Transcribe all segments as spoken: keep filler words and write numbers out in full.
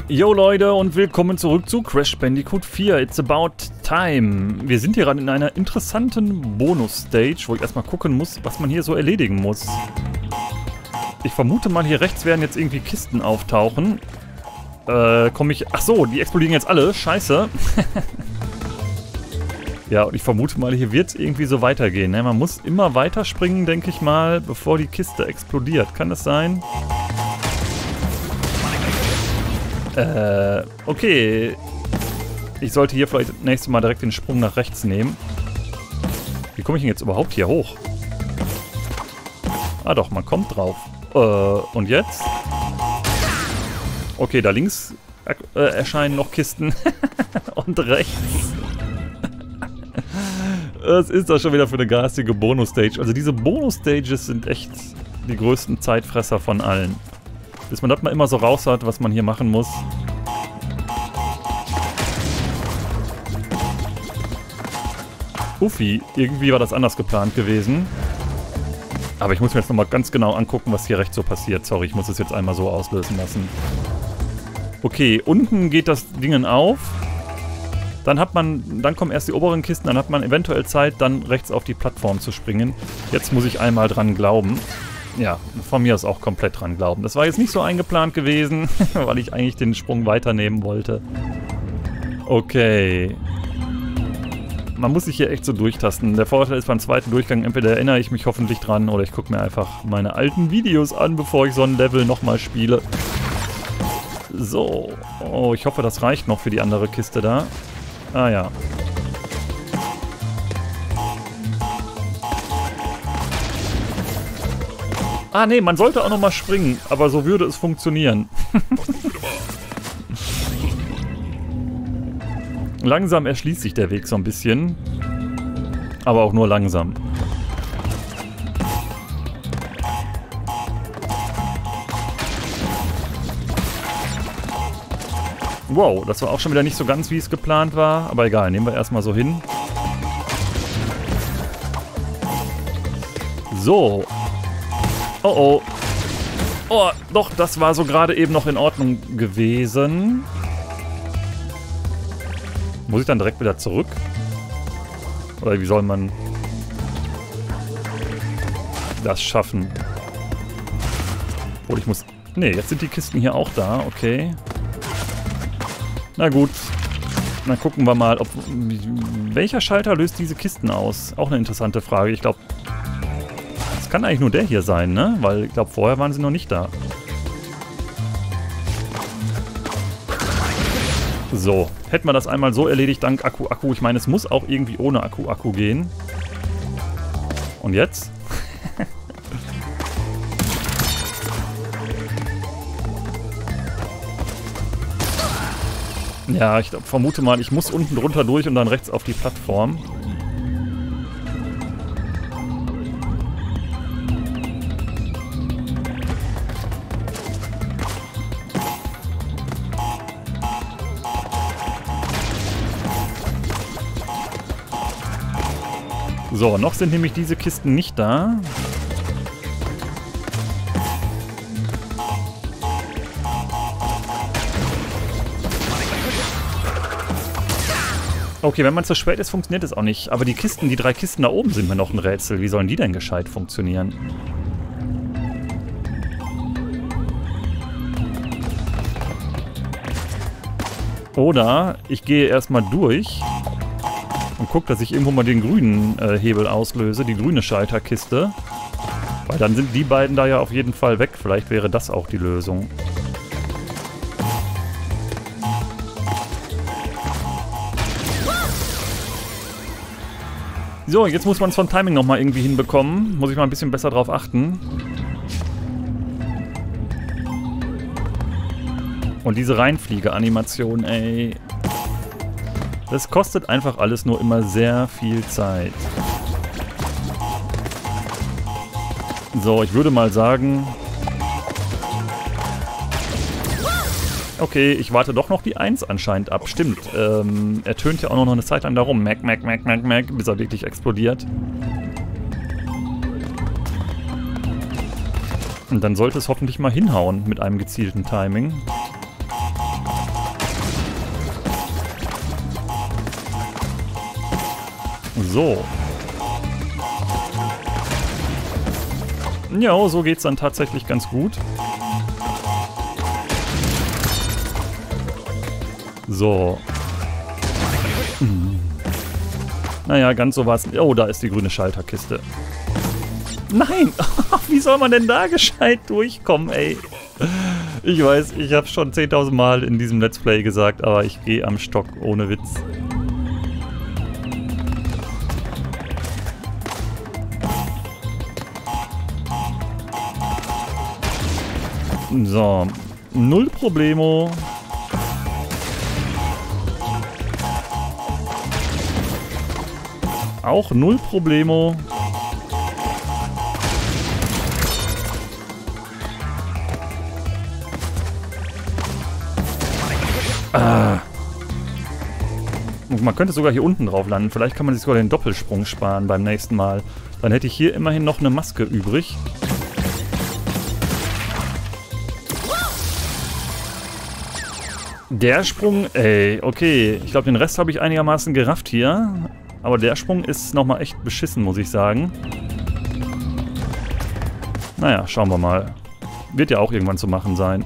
Yo Leute und willkommen zurück zu Crash Bandicoot vier. It's about time. Wir sind hier gerade in einer interessanten Bonus-Stage, wo ich erstmal gucken muss, was man hier so erledigen muss. Ich vermute mal, hier rechts werden jetzt irgendwie Kisten auftauchen. Äh, komme ich... Ach so, die explodieren jetzt alle. Scheiße. Ja, und ich vermute mal, hier wird es irgendwie so weitergehen. Ne? Man muss immer weiter springen, denke ich mal, bevor die Kiste explodiert. Kann das sein? Äh, okay. Ich sollte hier vielleicht das nächste Mal direkt den Sprung nach rechts nehmen. Wie komme ich denn jetzt überhaupt hier hoch? Ah doch, man kommt drauf. Äh, und jetzt? Okay, da links äh, erscheinen noch Kisten. Und rechts. Was ist das schon wieder für eine garstige Bonus-Stage? Also diese Bonus-Stages sind echt die größten Zeitfresser von allen. Bis man das mal immer so raus hat, was man hier machen muss. Uffi, irgendwie war das anders geplant gewesen. Aber ich muss mir jetzt nochmal ganz genau angucken, was hier rechts so passiert. Sorry, ich muss es jetzt einmal so auslösen lassen. Okay, unten geht das Ding auf. Dann hat man, dann kommen erst die oberen Kisten, dann hat man eventuell Zeit, dann rechts auf die Plattform zu springen. Jetzt muss ich einmal dran glauben. Ja, von mir aus auch komplett dran glauben. Das war jetzt nicht so eingeplant gewesen, weil ich eigentlich den Sprung weiternehmen wollte. Okay. Man muss sich hier echt so durchtasten. Der Vorteil ist beim zweiten Durchgang, entweder erinnere ich mich hoffentlich dran oder ich gucke mir einfach meine alten Videos an, bevor ich so ein Level nochmal spiele. So. Oh, ich hoffe, das reicht noch für die andere Kiste da. Ah ja. Ah nee, man sollte auch noch mal springen, aber so würde es funktionieren. Langsam erschließt sich der Weg so ein bisschen. Aber auch nur langsam. Wow, das war auch schon wieder nicht so ganz, wie es geplant war. Aber egal, nehmen wir erstmal so hin. So. Oh oh. Oh, doch, das war so gerade eben noch in Ordnung gewesen. Muss ich dann direkt wieder zurück? Oder wie soll man das schaffen? Oder ich muss... Ne, jetzt sind die Kisten hier auch da, okay. Na gut. Dann gucken wir mal, ob... Welcher Schalter löst diese Kisten aus? Auch eine interessante Frage. Ich glaube... Kann eigentlich nur der hier sein, ne? Weil ich glaube, vorher waren sie noch nicht da. So, hätten wir das einmal so erledigt, dank Akku-Akku. Ich meine, es muss auch irgendwie ohne Akku-Akku gehen. Und jetzt? Ja, ich vermute mal, ich muss unten drunter durch und dann rechts auf die Plattform. So, noch sind nämlich diese Kisten nicht da. Okay, wenn man zu spät ist, funktioniert es auch nicht. Aber die Kisten, die drei Kisten da oben sind mir noch ein Rätsel. Wie sollen die denn gescheit funktionieren? Oder ich gehe erstmal durch und guck, dass ich irgendwo mal den grünen äh, Hebel auslöse, die grüne Schalterkiste. Weil dann sind die beiden da ja auf jeden Fall weg. Vielleicht wäre das auch die Lösung. So, jetzt muss man es von Timing nochmal irgendwie hinbekommen. Muss ich mal ein bisschen besser drauf achten. Und diese Reinfliege-Animation, ey... Das kostet einfach alles nur immer sehr viel Zeit. So, ich würde mal sagen... Okay, ich warte doch noch die eins anscheinend ab. Stimmt, ähm, er tönt ja auch noch eine Zeit lang darum. Mac, Mac, Mac, Mac, Mac, bis er wirklich explodiert. Und dann sollte es hoffentlich mal hinhauen mit einem gezielten Timing. So. Ja, so geht's dann tatsächlich ganz gut. So. Hm. Naja, ganz so war's. Oh, da ist die grüne Schalterkiste. Nein! Wie soll man denn da gescheit durchkommen, ey? Ich weiß, ich habe schon zehntausend Mal in diesem Let's Play gesagt, aber ich gehe am Stock, ohne Witz. So, null Problemo. Auch null Problemo. Ah. Man könnte sogar hier unten drauf landen. Vielleicht kann man sich sogar den Doppelsprung sparen beim nächsten Mal. Dann hätte ich hier immerhin noch eine Maske übrig. Der Sprung, ey, okay. Ich glaube, den Rest habe ich einigermaßen gerafft hier. Aber der Sprung ist nochmal echt beschissen, muss ich sagen. Naja, schauen wir mal. Wird ja auch irgendwann zu machen sein.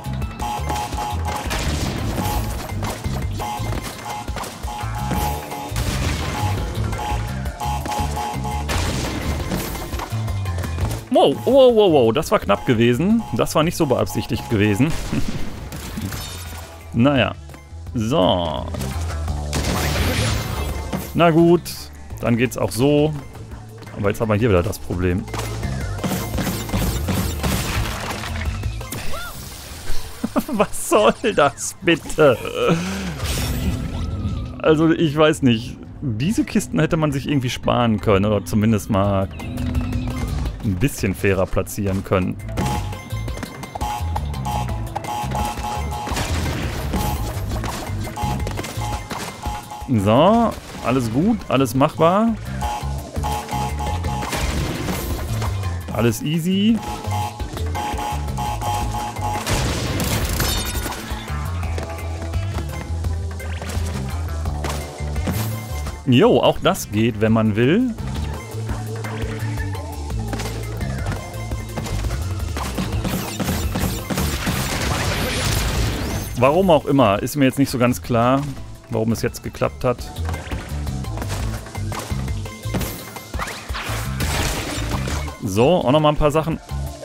Wow, wow, wow, wow, das war knapp gewesen. Das war nicht so beabsichtigt gewesen. Naja. So. Na gut, dann geht's auch so. Aber jetzt haben wir hier wieder das Problem. Was soll das bitte? Also ich weiß nicht. Diese Kisten hätte man sich irgendwie sparen können. Oder zumindest mal ein bisschen fairer platzieren können. So, alles gut, alles machbar. Alles easy. Jo, auch das geht, wenn man will. Warum auch immer, ist mir jetzt nicht so ganz klar, warum es jetzt geklappt hat. So, auch nochmal ein paar Sachen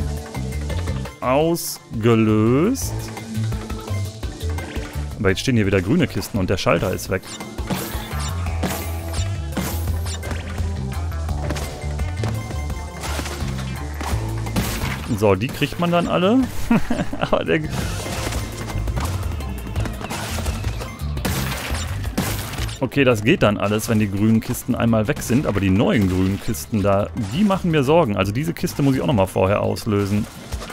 ausgelöst. Aber jetzt stehen hier wieder grüne Kisten und der Schalter ist weg. So, die kriegt man dann alle. Aber der... Okay, das geht dann alles, wenn die grünen Kisten einmal weg sind, aber die neuen grünen Kisten da, die machen mir Sorgen. Also diese Kiste muss ich auch nochmal vorher auslösen.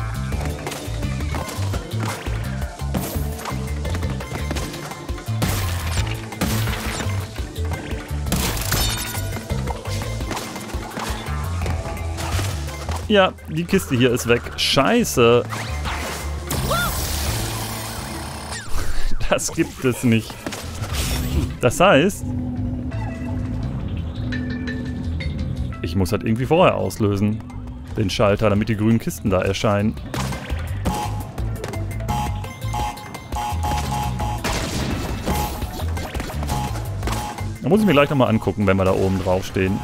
Ja, die Kiste hier ist weg. Scheiße. Das gibt es nicht. Das heißt, ich muss halt irgendwie vorher auslösen, den Schalter, damit die grünen Kisten da erscheinen. Da muss ich mir gleich nochmal angucken, wenn wir da oben drauf stehen.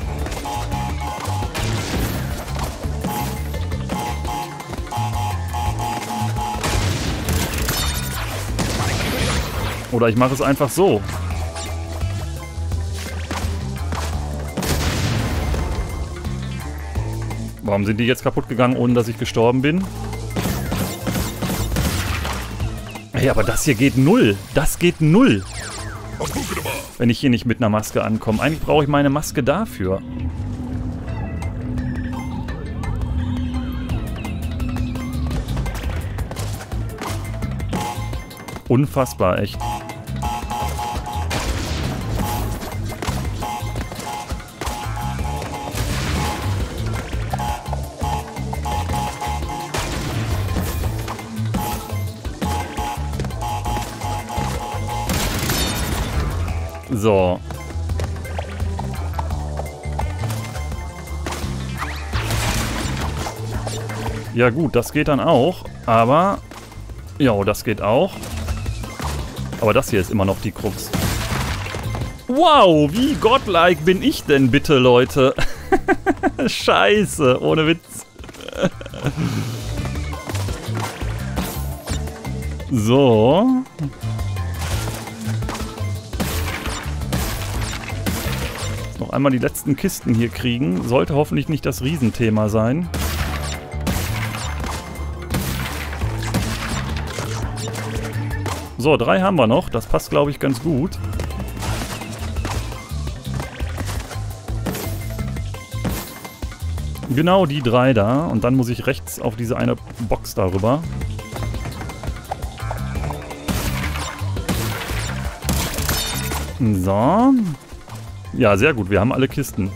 Oder ich mache es einfach so. Warum sind die jetzt kaputt gegangen, ohne dass ich gestorben bin? Hey, aber das hier geht null. Das geht null. Wenn ich hier nicht mit einer Maske ankomme. Eigentlich brauche ich meine Maske dafür. Unfassbar, echt. So. Ja gut, das geht dann auch. Aber... Ja, das geht auch. Aber das hier ist immer noch die Krux. Wow, wie godlike bin ich denn bitte, Leute? Scheiße, ohne Witz. So. Noch einmal die letzten Kisten hier kriegen. Sollte hoffentlich nicht das Riesenthema sein. So, drei haben wir noch. Das passt, glaube ich, ganz gut. Genau die drei da. Und dann muss ich rechts auf diese eine Box darüber. So. Ja, sehr gut. Wir haben alle Kisten.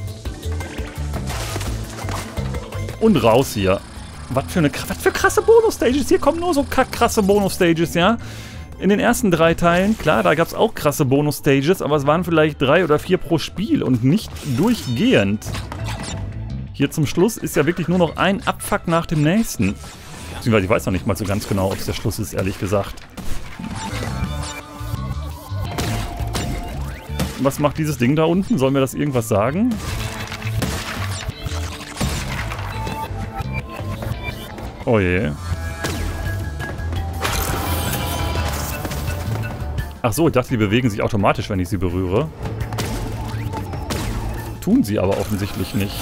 Und raus hier. Was für eine was für krasse Bonus-Stages. Hier kommen nur so krasse Bonus-Stages, ja. In den ersten drei Teilen, klar, da gab es auch krasse Bonus-Stages, aber es waren vielleicht drei oder vier pro Spiel und nicht durchgehend. Hier zum Schluss ist ja wirklich nur noch ein Abfuck nach dem nächsten. Beziehungsweise ich weiß noch nicht mal so ganz genau, ob es der Schluss ist, ehrlich gesagt. Was macht dieses Ding da unten? Soll mir das irgendwas sagen? Oh je. Ach so, ich dachte, die bewegen sich automatisch, wenn ich sie berühre. Tun sie aber offensichtlich nicht.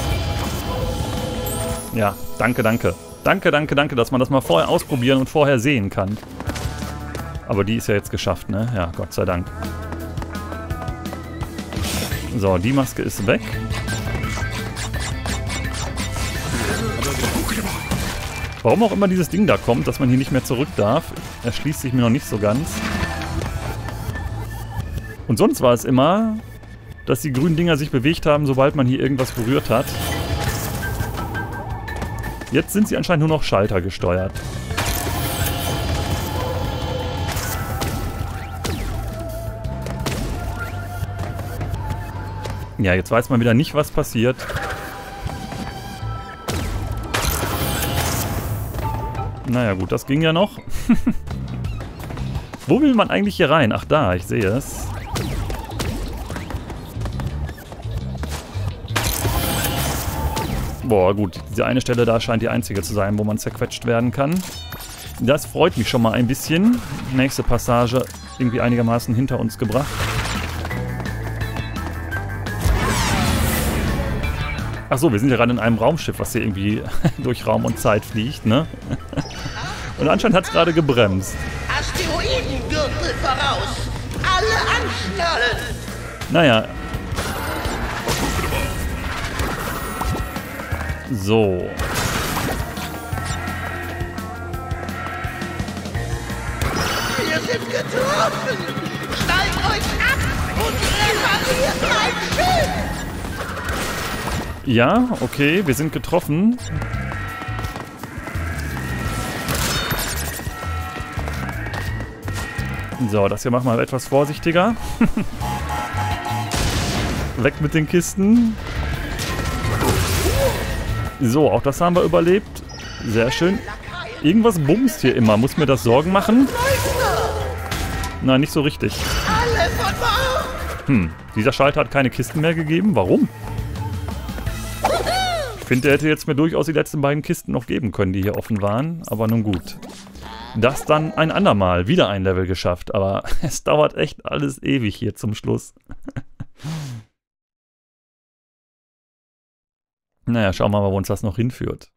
Ja, danke, danke. Danke, danke, danke, dass man das mal vorher ausprobieren und vorher sehen kann. Aber die ist ja jetzt geschafft, ne? Ja, Gott sei Dank. So, die Maske ist weg. Warum auch immer dieses Ding da kommt, dass man hier nicht mehr zurück darf, erschließt sich mir noch nicht so ganz. Und sonst war es immer, dass die grünen Dinger sich bewegt haben, sobald man hier irgendwas berührt hat. Jetzt sind sie anscheinend nur noch Schalter gesteuert. Ja, jetzt weiß man wieder nicht, was passiert. Naja gut, das ging ja noch. Wo will man eigentlich hier rein? Ach da, ich sehe es. Boah, gut, diese eine Stelle da scheint die einzige zu sein, wo man zerquetscht werden kann. Das freut mich schon mal ein bisschen. Nächste Passage irgendwie einigermaßen hinter uns gebracht. Achso, wir sind ja gerade in einem Raumschiff, was hier irgendwie durch Raum und Zeit fliegt, ne? Und anscheinend hat es gerade gebremst. Asteroidengürtel voraus! Alle anschnallen! Naja. So. Wir sind getroffen! Steigt euch ab und repariert mein Schiff! Ja, okay, wir sind getroffen. So, das hier machen wir etwas vorsichtiger. Weg mit den Kisten. So, auch das haben wir überlebt. Sehr schön. Irgendwas bumst hier immer. Muss mir das Sorgen machen? Nein, nicht so richtig. Hm, dieser Schalter hat keine Kisten mehr gegeben. Warum? Ich finde, der hätte jetzt mir durchaus die letzten beiden Kisten noch geben können, die hier offen waren. Aber nun gut. Das dann ein andermal. Wieder ein Level geschafft. Aber es dauert echt alles ewig hier zum Schluss. Naja, schauen wir mal, wo uns das noch hinführt.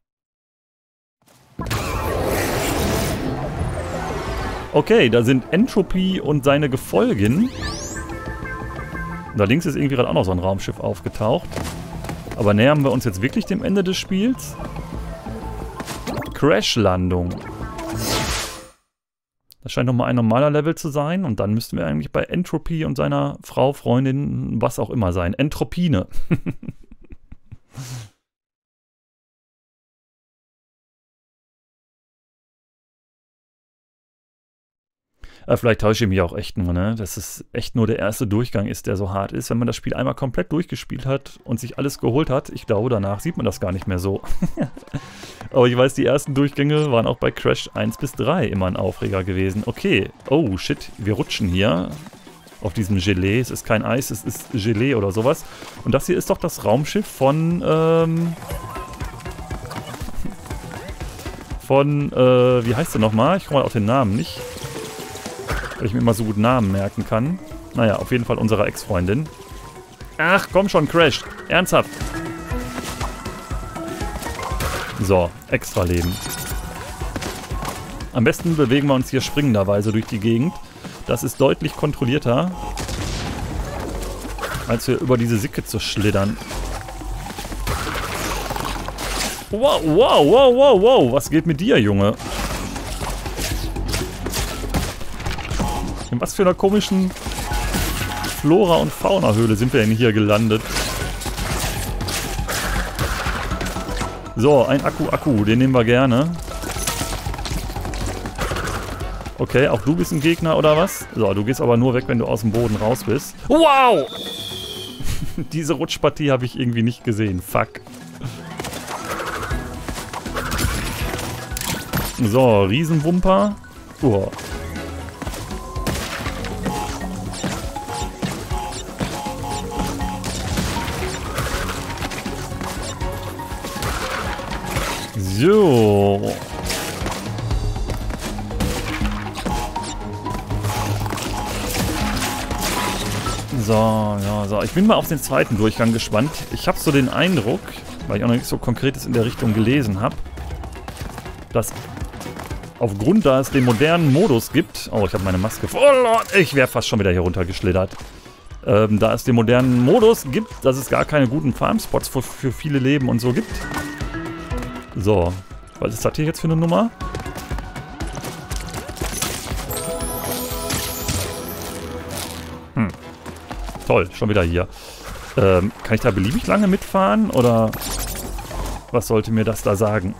Okay, da sind Entropy und seine Gefolgen. Da links ist irgendwie gerade auch noch so ein Raumschiff aufgetaucht. Aber nähern wir uns jetzt wirklich dem Ende des Spiels? Crashlandung. Das scheint nochmal ein normaler Level zu sein. Und dann müssten wir eigentlich bei Entropy und seiner Frau, Freundin, was auch immer sein. Entropine. Aber vielleicht täusche ich mich auch echt nur, ne? Dass es echt nur der erste Durchgang ist, der so hart ist. Wenn man das Spiel einmal komplett durchgespielt hat und sich alles geholt hat, ich glaube, danach sieht man das gar nicht mehr so. Aber ich weiß, die ersten Durchgänge waren auch bei Crash eins bis drei immer ein Aufreger gewesen. Okay, oh shit, wir rutschen hier auf diesem Gelee. Es ist kein Eis, es ist Gelee oder sowas. Und das hier ist doch das Raumschiff von, ähm... von, äh, wie heißt der nochmal? Ich komme mal auf den Namen nicht. Weil ich mir immer so gut Namen merken kann. Naja, auf jeden Fall unserer Ex-Freundin. Ach, komm schon, Crash. Ernsthaft. So, extra Leben. Am besten bewegen wir uns hier springenderweise durch die Gegend. Das ist deutlich kontrollierter, als wir über diese Sicke zu schlittern. Wow, wow, wow, wow, wow. Was geht mit dir, Junge? In was für einer komischen Flora- und Fauna-Höhle sind wir denn hier gelandet? So, ein Akku-Akku, den nehmen wir gerne. Okay, auch du bist ein Gegner oder was? So, du gehst aber nur weg, wenn du aus dem Boden raus bist. Wow! Diese Rutschpartie habe ich irgendwie nicht gesehen. Fuck. So, Riesenwumper. Oh. So. So, ja, so. Ich bin mal auf den zweiten Durchgang gespannt. Ich habe so den Eindruck, weil ich auch noch nichts so Konkretes in der Richtung gelesen habe, dass aufgrund, da es den modernen Modus gibt... Oh, ich habe meine Maske... Oh Lord, ich wäre fast schon wieder hier runtergeschlittert. Ähm, da es den modernen Modus gibt, dass es gar keine guten Farmspots für, für viele Leben und so gibt. So, was ist das hier jetzt für eine Nummer? Hm. Toll, schon wieder hier. Ähm, kann ich da beliebig lange mitfahren oder was sollte mir das da sagen?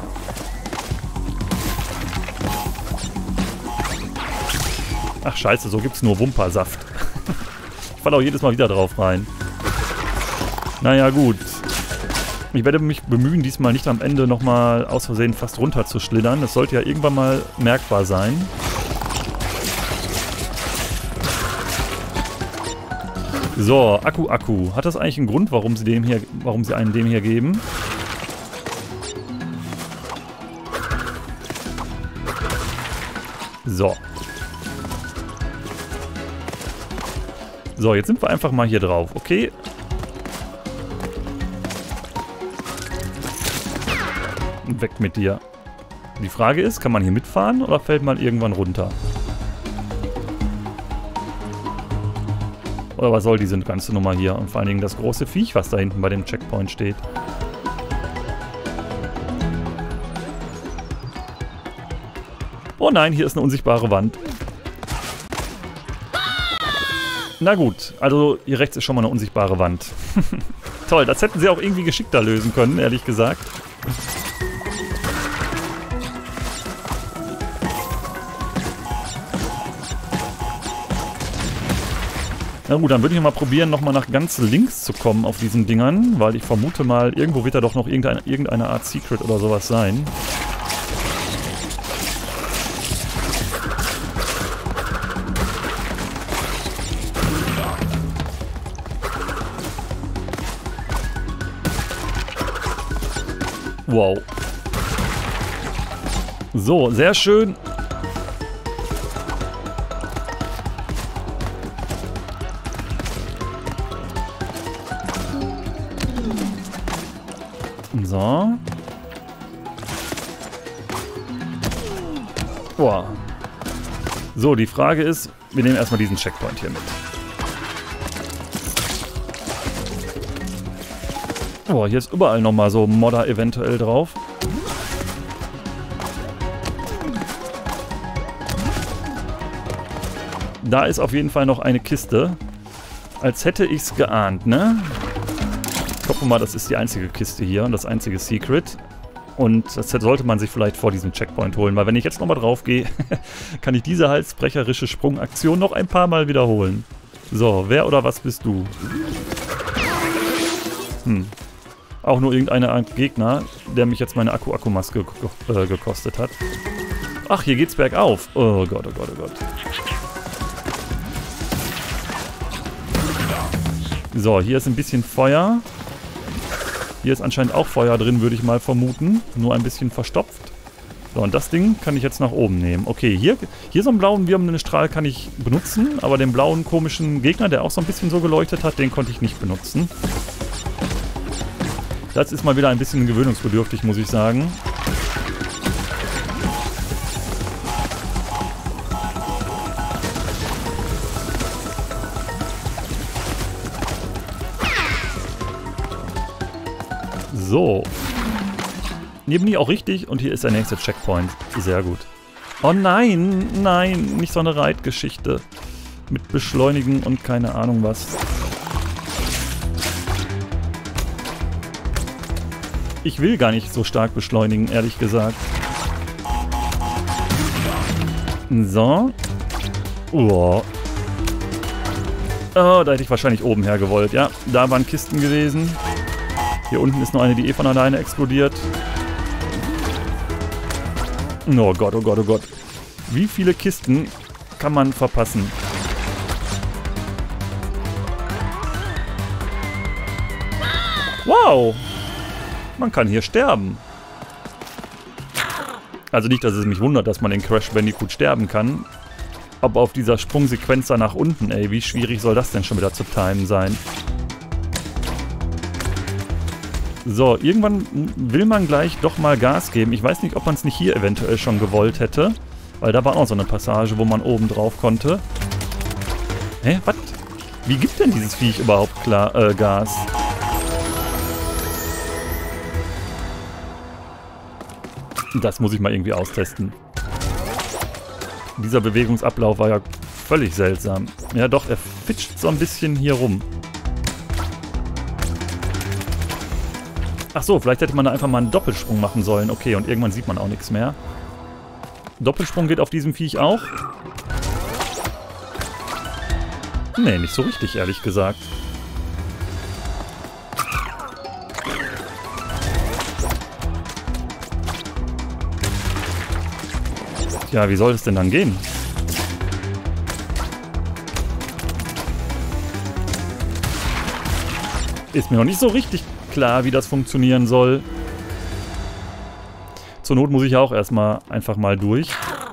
Ach scheiße, so gibt es nur Wumpersaft. Ich falle auch jedes Mal wieder drauf rein. Naja gut. Ich werde mich bemühen, diesmal nicht am Ende nochmal aus Versehen fast runter zu schlittern. Das sollte ja irgendwann mal merkbar sein. So, Akku, Akku. Hat das eigentlich einen Grund, warum sie dem hier, warum sie einen dem hier geben? So. So, jetzt sind wir einfach mal hier drauf, okay? Weg mit dir. Die Frage ist, kann man hier mitfahren oder fällt man irgendwann runter? Oder was soll diese ganze Nummer hier? Und vor allen Dingen das große Viech, was da hinten bei dem Checkpoint steht. Oh nein, hier ist eine unsichtbare Wand. Na gut, also hier rechts ist schon mal eine unsichtbare Wand. Toll, das hätten sie auch irgendwie geschickter lösen können, ehrlich gesagt. Na gut, dann würde ich mal probieren, nochmal nach ganz links zu kommen auf diesen Dingern, weil ich vermute mal, irgendwo wird da doch noch irgendeine, irgendeine Art Secret oder sowas sein. Wow. So, sehr schön. So. Boah. So, die Frage ist, wir nehmen erstmal diesen Checkpoint hier mit. Oh, hier ist überall nochmal so Modder eventuell drauf. Da ist auf jeden Fall noch eine Kiste. Als hätte ich es geahnt, ne? Ich hoffe mal, das ist die einzige Kiste hier und das einzige Secret. Und das sollte man sich vielleicht vor diesem Checkpoint holen, weil wenn ich jetzt nochmal drauf gehe, kann ich diese halsbrecherische Sprungaktion noch ein paar Mal wiederholen. So, wer oder was bist du? Hm. Auch nur irgendeine Art Gegner, der mich jetzt meine Akku-Akku-Maske ge äh, gekostet hat. Ach, hier geht's bergauf. Oh Gott, oh Gott, oh Gott. So, hier ist ein bisschen Feuer. Hier ist anscheinend auch Feuer drin, würde ich mal vermuten. Nur ein bisschen verstopft. So, und das Ding kann ich jetzt nach oben nehmen. Okay, hier, hier so einen blauen wirbelnden Strahl kann ich benutzen. Aber den blauen komischen Gegner, der auch so ein bisschen so geleuchtet hat, den konnte ich nicht benutzen. Das ist mal wieder ein bisschen gewöhnungsbedürftig, muss ich sagen. So. Neben die auch richtig und hier ist der nächste Checkpoint. Sehr gut. Oh nein, nein, nicht so eine Reitgeschichte. Mit Beschleunigen und keine Ahnung was. Ich will gar nicht so stark beschleunigen, ehrlich gesagt. So. Oh. Oh, da hätte ich wahrscheinlich oben her gewollt. Ja, da waren Kisten gewesen. Hier unten ist noch eine, die eh von alleine explodiert. Oh Gott, oh Gott, oh Gott. Wie viele Kisten kann man verpassen? Wow! Man kann hier sterben. Also nicht, dass es mich wundert, dass man in Crash Bandicoot sterben kann. Aber auf dieser Sprungsequenz da nach unten, ey, wie schwierig soll das denn schon wieder zu timen sein? So, irgendwann will man gleich doch mal Gas geben. Ich weiß nicht, ob man es nicht hier eventuell schon gewollt hätte. Weil da war auch so eine Passage, wo man oben drauf konnte. Hä, was? Wie gibt denn dieses Viech überhaupt klar, äh, Gas? Das muss ich mal irgendwie austesten. Dieser Bewegungsablauf war ja völlig seltsam. Ja doch, er fitscht so ein bisschen hier rum. Ach so, vielleicht hätte man da einfach mal einen Doppelsprung machen sollen. Okay, und irgendwann sieht man auch nichts mehr. Doppelsprung geht auf diesem Viech auch? Nee, nicht so richtig, ehrlich gesagt. Ja, wie soll es denn dann gehen? Ist mir noch nicht so richtig klar, wie das funktionieren soll. Zur Not muss ich ja auch erstmal einfach mal durch.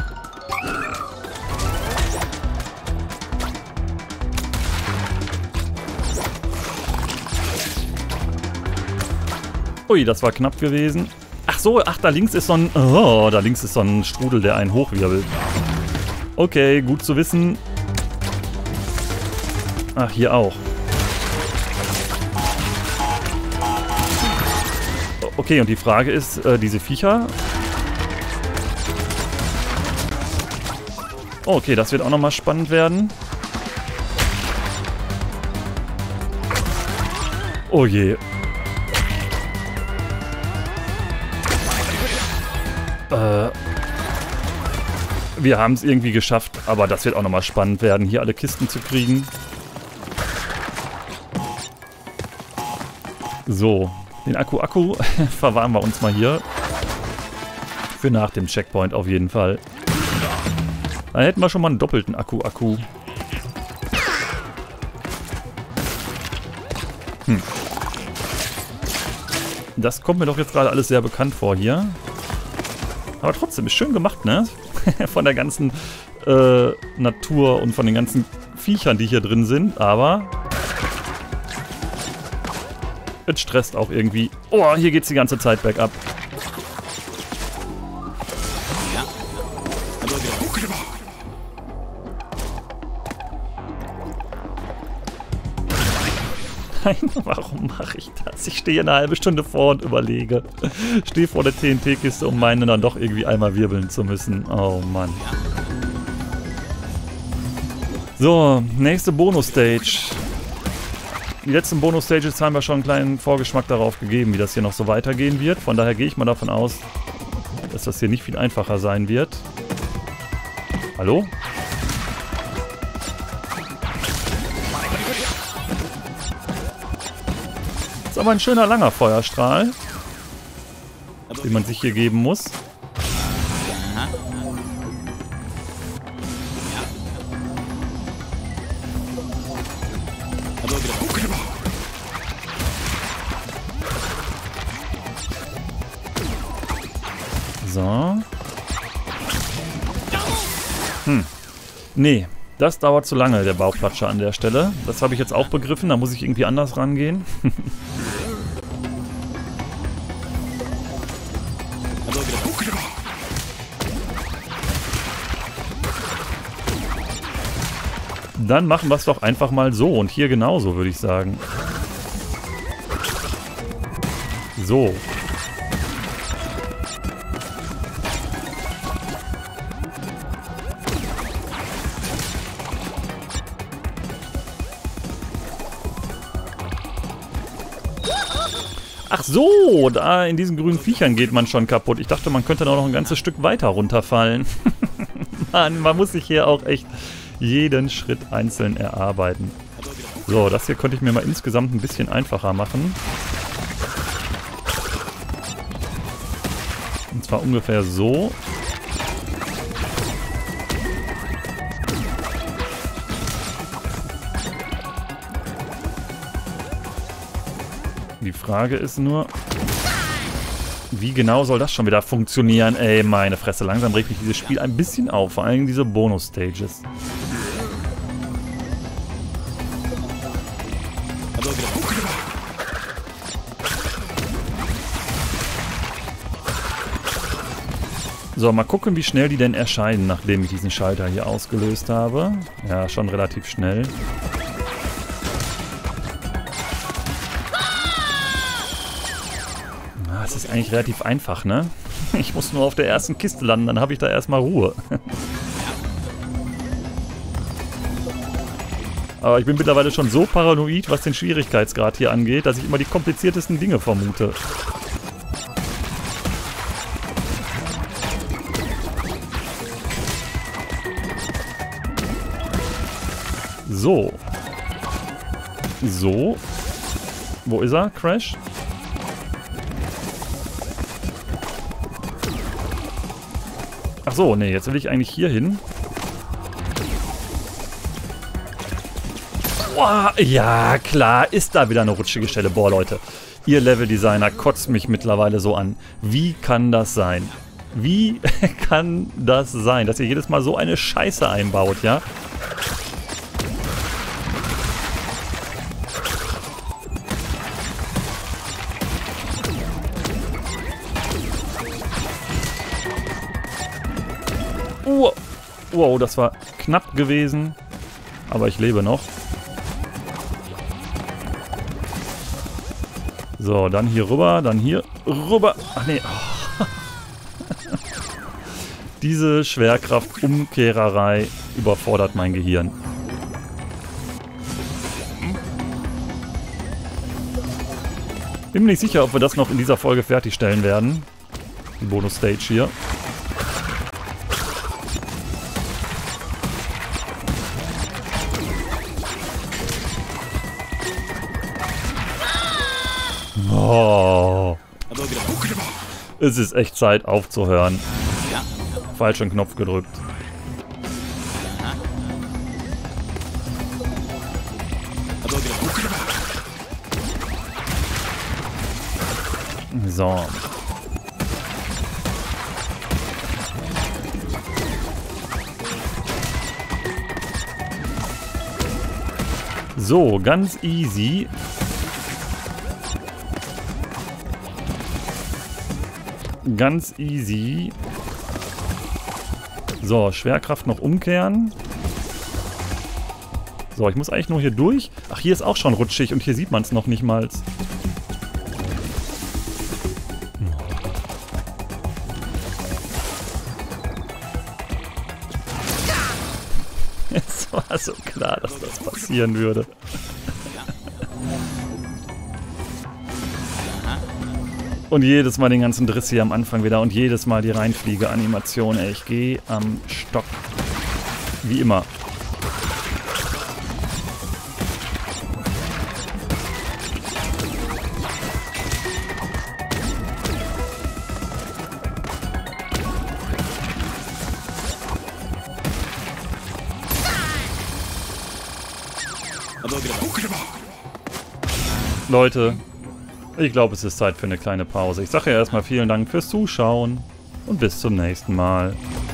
Ui, das war knapp gewesen. Ach so, ach, da links ist so ein... Oh, da links ist so ein Strudel, der einen hochwirbelt. Okay, gut zu wissen. Ach, hier auch. Okay, und die Frage ist, äh, diese Viecher... Oh, okay, das wird auch nochmal spannend werden. Oh je. Äh, wir haben es irgendwie geschafft, aber das wird auch nochmal spannend werden, hier alle Kisten zu kriegen. So, den Akku-Akku verwahren wir uns mal hier. Für nach dem Checkpoint auf jeden Fall. Dann hätten wir schon mal einen doppelten Akku-Akku. Hm. Das kommt mir doch jetzt gerade alles sehr bekannt vor hier. Aber trotzdem, ist schön gemacht, ne? Von der ganzen äh, Natur und von den ganzen Viechern, die hier drin sind. Aber es stresst auch irgendwie. Oh, hier geht's die ganze Zeit bergab. Nein, warum mache ich das? Ich stehe eine halbe Stunde vor und überlege. Stehe vor der T N T-Kiste, um meine dann doch irgendwie einmal wirbeln zu müssen. Oh Mann. So, nächste Bonus-Stage. die letzten Bonus-Stages haben wir schon einen kleinen Vorgeschmack darauf gegeben, wie das hier noch so weitergehen wird. Von daher gehe ich mal davon aus, dass das hier nicht viel einfacher sein wird. Hallo? Das ist aber ein schöner langer Feuerstrahl, den man sich hier geben muss. So. Hm. Nee, das dauert zu lange, der Bauchplatscher an der Stelle. Das habe ich jetzt auch begriffen, da muss ich irgendwie anders rangehen. Dann machen wir es doch einfach mal so und hier genauso, würde ich sagen. So. Ach so, da in diesen grünen Viechern geht man schon kaputt. Ich dachte, man könnte noch ein ganzes Stück weiter runterfallen. Mann, man muss sich hier auch echt jeden Schritt einzeln erarbeiten. So, das hier könnte ich mir mal insgesamt ein bisschen einfacher machen. Und zwar ungefähr so. Die Frage ist nur, wie genau soll das schon wieder funktionieren? Ey, meine Fresse, langsam regt mich dieses Spiel ein bisschen auf, vor allem diese Bonus-Stages. So, mal gucken, wie schnell die denn erscheinen, nachdem ich diesen Schalter hier ausgelöst habe. Ja, schon relativ schnell. Das ist eigentlich relativ einfach, ne? Ich muss nur auf der ersten Kiste landen, dann habe ich da erstmal Ruhe. Aber ich bin mittlerweile schon so paranoid, was den Schwierigkeitsgrad hier angeht, dass ich immer die kompliziertesten Dinge vermute. So. So. Wo ist er? Crash? Ach so, nee, jetzt will ich eigentlich hier hin. Boah, ja, klar, ist da wieder eine rutschige Stelle. Boah, Leute, ihr Leveldesigner kotzt mich mittlerweile so an. Wie kann das sein? Wie kann das sein, dass ihr jedes Mal so eine Scheiße einbaut, ja? Wow. Wow, das war knapp gewesen. Aber ich lebe noch. So, dann hier rüber, dann hier rüber. Ach nee. Oh. Diese Schwerkraftumkehrerei überfordert mein Gehirn. Bin mir nicht sicher, ob wir das noch in dieser Folge fertigstellen werden. Die Bonus-Stage hier. Oh. Es ist echt Zeit aufzuhören. Falschen Knopf gedrückt. So. So, ganz easy. Ganz easy. So, Schwerkraft noch umkehren. So, ich muss eigentlich nur hier durch. Ach, hier ist auch schon rutschig und hier sieht man es noch nicht mal. Es war so klar, dass das passieren würde. Und jedes Mal den ganzen Driss hier am Anfang wieder und jedes Mal die Reinfliege-Animation. Ey, ich gehe am Stock. Wie immer. Leute, ich glaube, es ist Zeit für eine kleine Pause. Ich sage ja erstmal vielen Dank fürs Zuschauen und bis zum nächsten Mal.